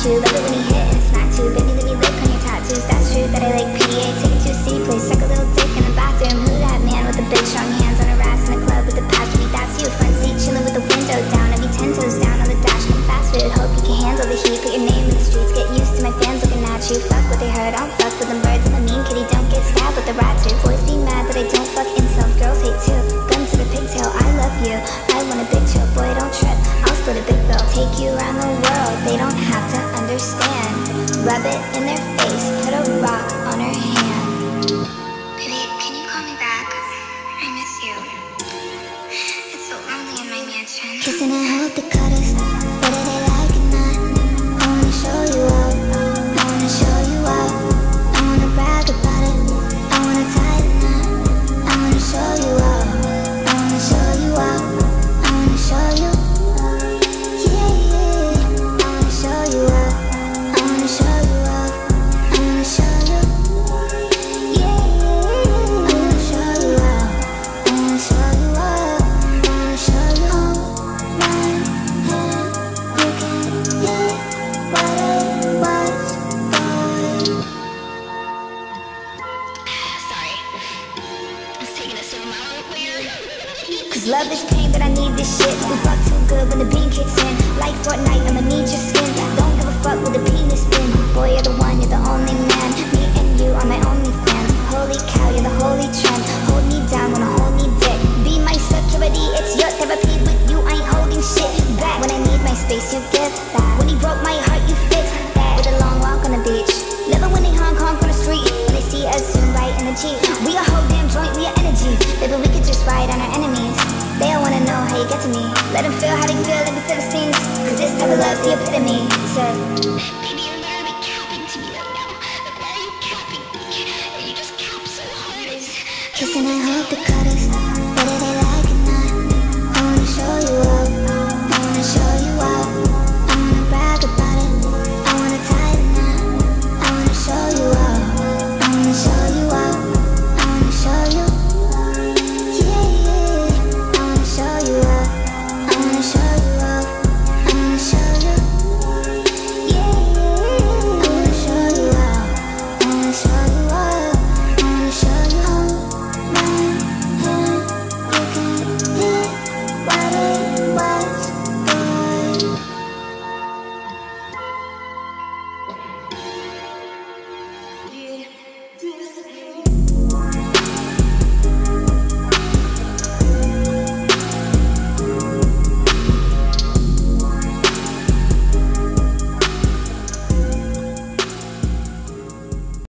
you. Love it when he hit and smack too. Baby, let me lick on your tattoos. That's true that I like PDA. Take it to a city place, suck a little dick in the bathroom. Who that man with the big strong hands on her ass in the club with the past? Maybe that's you. Front seat chilling with the window down. I be 10 toes down on the dash. Come fast food. Hope you can handle the heat. Put your name in the streets. Get used to my fans looking at you. Fuck what they heard. I don't fuck with them birds. I'm a mean kitty. Don't get stabbed with the rat too. Boys be mad that I don't fuck incels. Girls hate too. Gun to the pigtail. I love you. I want a big chill. Boy, don't trip. I'll split a big bill. Take you around the world. They don't have to understand. Rub it in their face. Put a rock on her hand. Baby, can you call me back? I miss you. It's so lonely in my mansion. Kissing and hold the cutters. Whether they like it or not. I wanna show you up. I wanna show you up. I wanna brag about it. I wanna tie the knot. I wanna show you up. I wanna show you up. I wanna show you. Yeah, yeah. I wanna show you up. I wanna show you up. I wanna show you. Yeah, yeah. I wanna show you up. I wanna show you up. I wanna show you. Hold my hand. You can hear what it was, boy. Sorry. I was taking a sip of my own clear. Cause love is pain, but I need this shit. We fuck too good when the beam kicks in. Like Fortnite, I'ma need your skin. Don't give a fuck with the penis spin. Boy, you're the one, you're the only man. Me and you are my only fans. Holy cow, you're the holy trend. Hold me down when I hold me dick. Be my security, it's your therapy. With you, I ain't holding shit back. When I need my space, you give that. When he broke my heart, you fixed that. With a long walk on the beach. Never winning Hong Kong on the street. When they see us soon right in the Jeep. We a whole damn joint, we a energy. Baby, we could just ride on our enemies. They all wanna know how you get to me. Let them feel how they feel like the Philistines. Cause this type of love's the epitome. Said, Baby, you're literally capping to me right now. Like, why are you capping? You just cap so hard. kissing and hold the cutters.